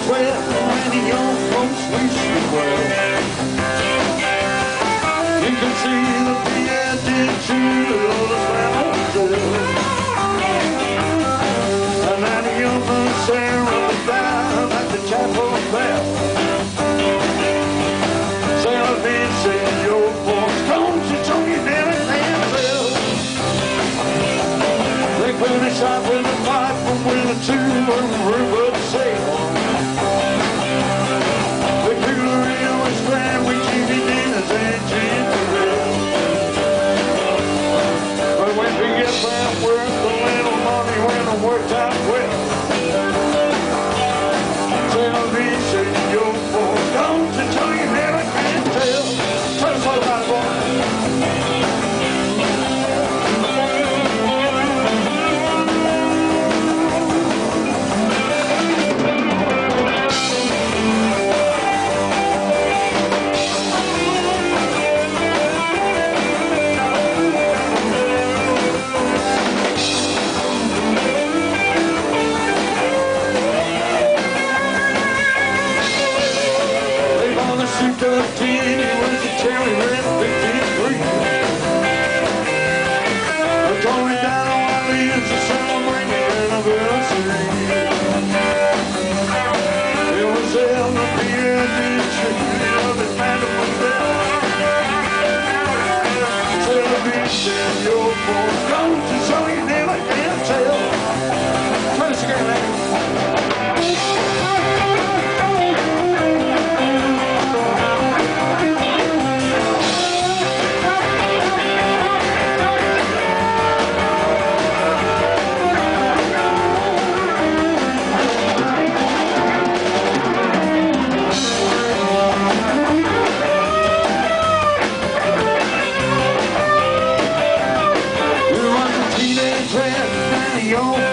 12, many young folks wish you well. You can see the beard did too, the oldest man on the hill. And then the young man Sarah was down at the chapel fair. Sarah did say, your folks don't you show you never can tell. They finish out with a fight from with a two-room sail. The cooler was grand with TV dinners and ginger ale. But when we get back work, the little money went and worked out well. Tell me, say your folks don't you show you never can tell. Tell us all about it, boy. Tuckey was a cherry red 53. We're going down on our leaves to celebrate the anniversary. It was in the beard and tree of his mademoiselle. Television, your folks don't you so you never can tell. Try this again, man. Your